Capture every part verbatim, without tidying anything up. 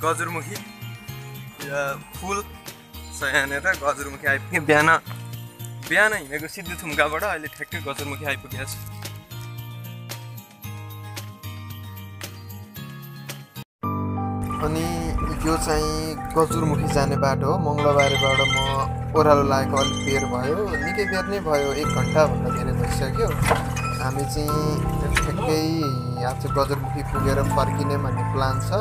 गजुरमुखी फुल छ यहाँनिर गजुरमुखी आइपुग्यो बिहान बिहान हिँडेको सिद्धि थुम्काबाट अहिले ठ्याक्कै गजुरमुखी आइपुगेको छ अनि यो चाहिँ गजुरमुखी जाने बाटो हो मङ्गलबारेबाट म ओह्रालो लागेको अलिक बेर भयो निकै बेर नै भयो एक घन्टाभन्दा धेरै भइसक्यो हामी चाहिँ ठ्याक्कै यहाँ चाहिँ गजुरमुखी पुगेर फर्किने भन्ने प्लान छ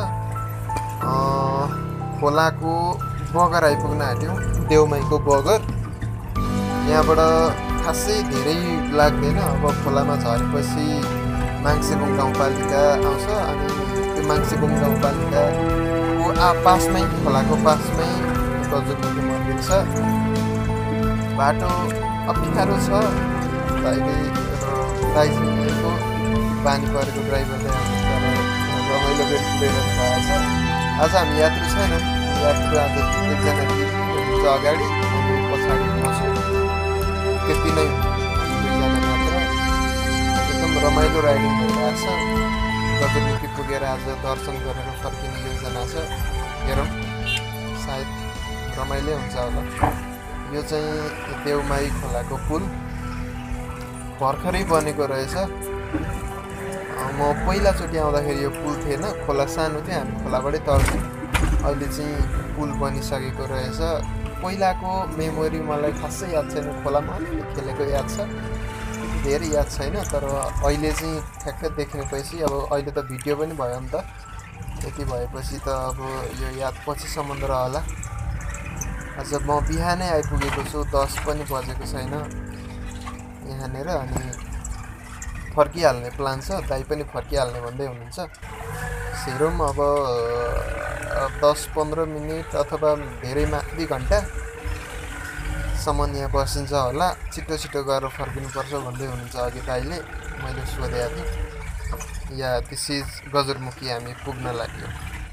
खोलाको बगर आइपुग्न आँट्यौँ देउमाईको बगर यहाँबाट खासै धेरै लाग्दैन अब खोलामा झरेपछि माङ्सेबुङ गाउँपालिका आउँछ अनि त्यो माङ्सेबुङ गाउँपालिकाको आ पासमै खोलाको पासमै गजुरमुखी मन्दिर छ बाटो अप्ठ्यारो छ अहिले दाइजिङको पानी परेको ड्राइभरले रमाइलो गरी कुदाइरहनु भएको छ आज हामी यात्रु छैनौँ यात्रु आज एकजना हुनुहुन्छ अगाडि अनि पछाडि बस्छु त्यति नै दुईजना मात्र एकदम रमाइलो राइडिङ भइरहेको छ गजुरमुखी पुगेर आज दर्शन गरेर फर्किने योजना छ हेरौँ सायद रमाइलो हुन्छ होला यो चाहिँ देउमाई खोलाको पुल भर्खरै बनेको रहेछ म पहिलाचोटि आउँदाखेरि यो पुल थिएन खोला सानो थियो हामी खोलाबाटै तर्थ्यौँ अहिले चाहिँ पुल बनिसकेको रहेछ पहिलाको मेमोरी मलाई खासै याद छैन खोलामा अलिअलि खेलेको याद छ धेरै याद छैन तर अहिले चाहिँ ठ्याक्कै देख्नेपछि अब अहिले त भिडियो पनि भयो नि त त्यति भएपछि त अब यो याद पछिसम्म रहला आज म बिहानै आइपुगेको छु दस पनि बजेको छैन यहाँनिर अनि फर्किहाल्ने प्लान छ दाइ पनि फर्किहाल्ने भन्दै हुनुहुन्छ हेरौँ अब दस पन्ध्र मिनट अथवा धेरैमा दुई घन्टासम्म यहाँ बसिन्छ होला छिटो छिटो गरेर फर्किनुपर्छ भन्दै हुनुहुन्छ अघि दाइले मैले सोधेको थिएँ या त्यसै गजुरमुखी हामी पुग्न लाग्यो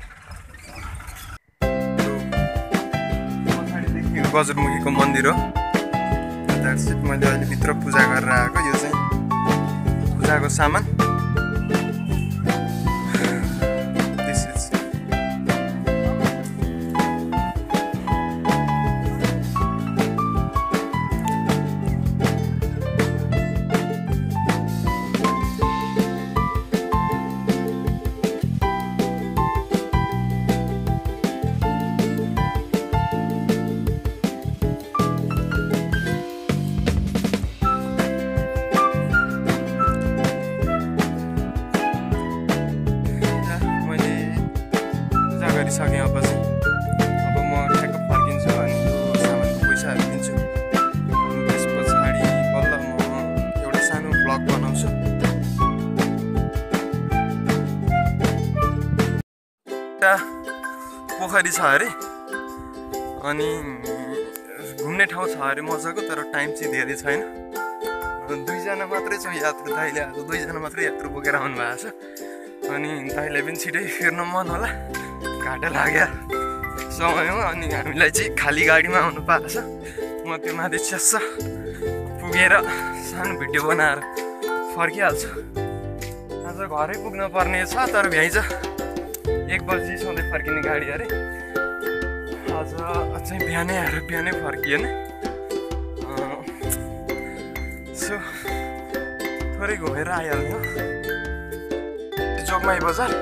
गजुरमुखीको मन्दिर हो मैले अहिले भित्र पूजा गरेर आएको यो चाहिँ पूजाको सामान सकेँ अब चाहिँ अब म ठ्याक्क फर्किन्छु अनि यो सामानको पैसाहरू दिन्छु त्यस पछाडि बल्ल म एउटा सानो ब्लग बनाउँछु एउटा पोखरी छ अरे अनि घुम्ने ठाउँ छ अरे मजाको तर टाइम चाहिँ धेरै छैन दुईजना मात्रै छ यात्रु दाइले आज दुईजना मात्रै यात्रु बोकेर आउनु भएको छ अनि दाइलाई पनि छिटै फिर्न मन होला घाटा लाग्यो समयमा अनि हामीलाई चाहिँ खाली गाडीमा आउनु पाएको छ म त्यो माथि च्यास्स पुगेर सानो भिडियो बनाएर फर्किहाल्छु आज घरै पुग्न पर्ने छ तर भ्याइन्छ एक बजी सधैँ फर्किने गाडी अरे आज चाहिँ बिहानै आएर बिहानै फर्किएन सो थोरै घुमेर आइहाल्ने हो जोगमाई बजार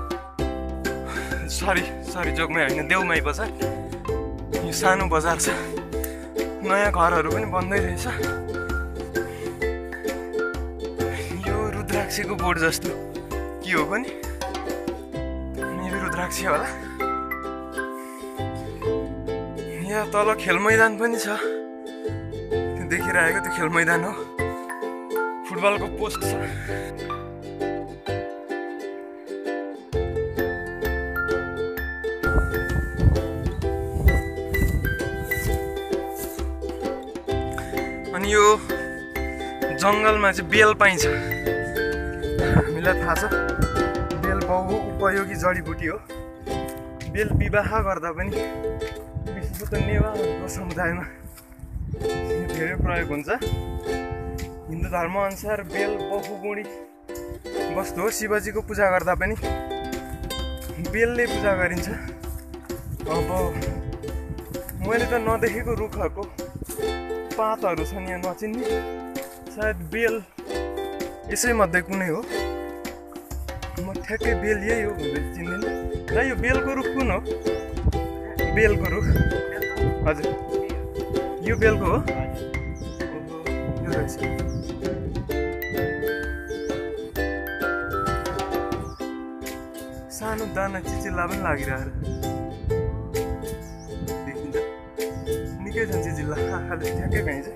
सरी सरी जोगमाई होइन देउमाई बजार यो सानो बजार छ नयाँ घरहरू पनि बन्दै रहेछ यो रुद्राक्षीको बोर्ड जस्तो के हो पनि मेबी रुद्राक्षी होला यहाँ तल खेल मैदान पनि छ त्यो देखिरहेको त्यो खेल मैदान हो फुटबलको पोस्ट छ अनि यो जङ्गलमा चाहिँ बेल पाइन्छ हामीलाई थाहा छ बेल बहु उपयोगी जडीबुटी हो बेल विवाह गर्दा पनि विशेषत नेवारहरूको समुदायमा धेरै प्रयोग हुन्छ हिन्दू धर्मअनुसार बेल बहुगुणी वस्तु हो शिवजीको पूजा गर्दा पनि बेलले पूजा गरिन्छ। अब मैले त नदेखेको रुखहरूको पातहरू छन् यहाँ नचिन्ने, सायद बेल यसै मध्ये कुनै हो। म ठ्याक्कै बेल यही हो भनेर चिन्दिनँ। र यो बेलको रुख कुन हो? बेलको रुख हजुर, यो बेलको हो। यो रहेछ। सानो दाना चिचिल्ला पनि लागिरहेको देखिन्छ, निकै छ चिचिल्ला। आँखाले ठ्याक्कै भ्याइन्छ।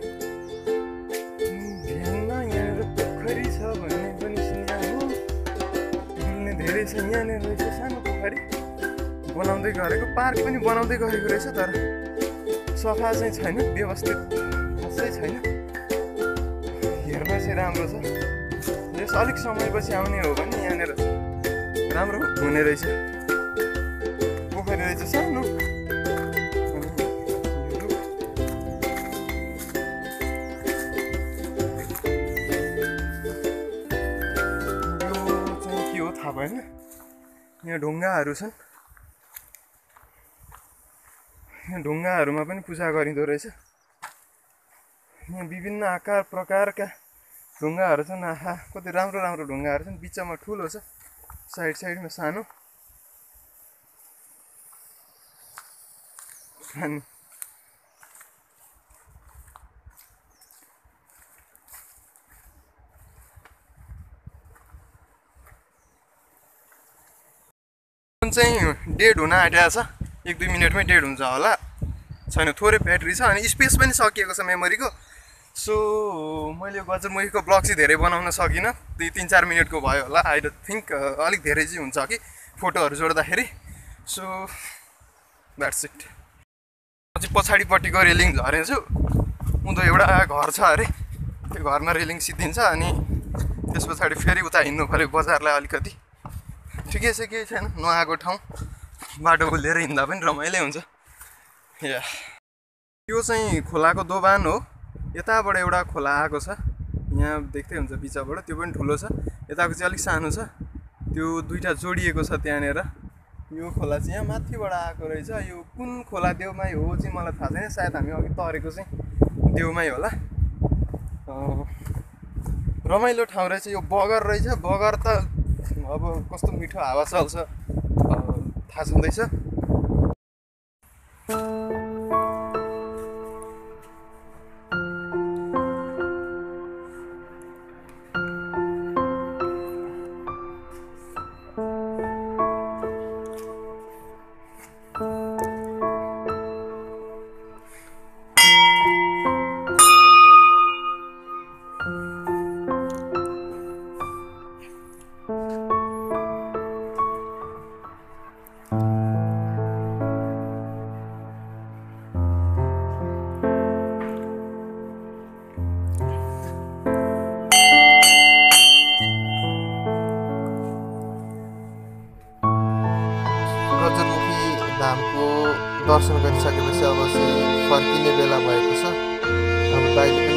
ध्यानमा यहाँनिर पोखरी छ भन्ने पनि सुन्या हो। डुल्ने धेरै छ यहाँनिर रहेछ सानो पोखरी, बनाउँदै गरेको। पार्क पनि बनाउँदै गरेको रहेछ, तर सफा चाहिँ छैन, व्यवस्थित खासै छैन। हेर्न चाहिँ राम्रो छ। यस अलिक समयपछि आउने हो भने यहाँनिर राम्रो हुने रहेछ। पोखरी रहेछ सानो। यो चाहिँ के हो थाहा भएन। यहाँ ढुङ्गाहरू छन्। यहाँ ढुङ्गाहरूमा पनि पूजा गरिँदो रहेछ। यहाँ विभिन्न आकार प्रकारका ढुङ्गाहरू छन्। आहा, कति राम्रो राम्रो ढुङ्गाहरू छन्। बिचमा ठुलो छ, साइड साइडमा सानो। अनि चाहिँ डेढ हुन आँटेको छ। एक दुई मिनटमै डेढ हुन्छ होला। छैन, थोरै ब्याट्री छ अनि स्पेस पनि सकिएको छ मेमोरीको। सो मैले गजरमुखीको ब्लग चाहिँ धेरै बनाउन सकिनँ। दुई तिन चार मिनटको भयो होला। आई डोन्ट थिङ्क अलिक धेरै चाहिँ हुन्छ कि फोटोहरू जोड्दाखेरि। So that's it. म चाहिँ पछाडिपट्टिको रेलिङ झरेछु। उँधो एउटा घर छ अरे, त्यो घरमा रेलिङ सिद्धिन्छ अनि त्यस पछाडि फेरि उता हिँड्नु पऱ्यो बजारलाई अलिकति। ठिकै छ, केही छैन। नआएको ठाउँ बाटो खोलेर हिँड्दा पनि रमाइलो हुन्छ। या यो चाहिँ खोलाको दोभान हो। यताबाट एउटा खोला आएको छ, यहाँ देख्दै हुन्छ बिचबाट। त्यो पनि ठुलो छ। यताको चाहिँ अलिक सानो छ। त्यो दुईवटा जोडिएको छ त्यहाँनिर। यो खोला चाहिँ यहाँ माथिबाट आएको रहेछ। यो कुन खोला देउमाई हो चाहिँ मलाई थाहा छैन। सायद हामी अघि तरेको चाहिँ देउमाई होला। रमाइलो ठाउँ रहेछ। यो बगर रहेछ। बगर त अब कस्तो मिठो हावा चल्छ थाहा छँदैछ। धामको दर्शन गरिसकेपछि अब चाहिँ फर्किने बेला भएको छ। अब दाइले